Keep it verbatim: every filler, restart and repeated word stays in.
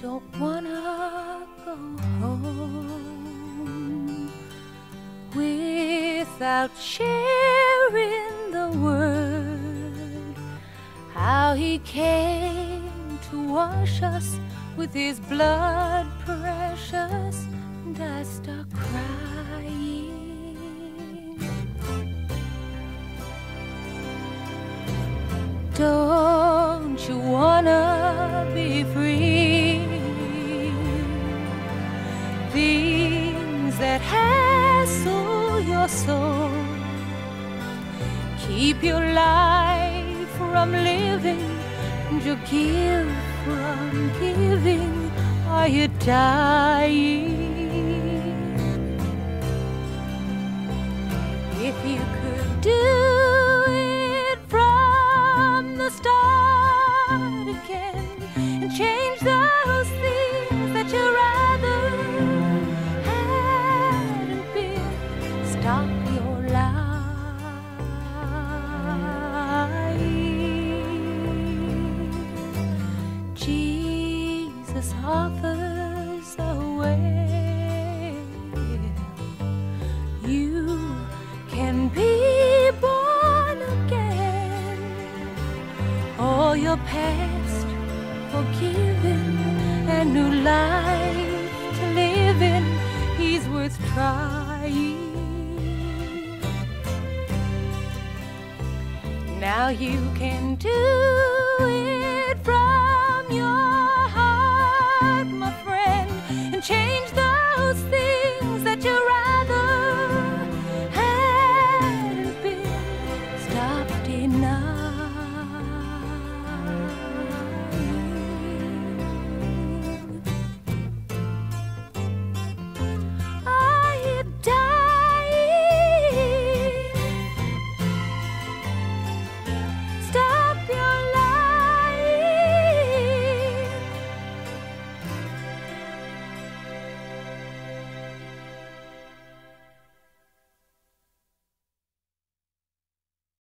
don't wanna go home without sharing the word, how he came to wash us with his blood precious, and I start crying. Don't you wanna be free? Things that hassle your soul keep your life from living, and your gift from giving. Are you dying? If you could do it from the start again and change those things that you rather hadn't been, stop your lying. Jesus offers a way. You can be born again. All your past forgiven, and new life to live in. He's worth trying. Now you can do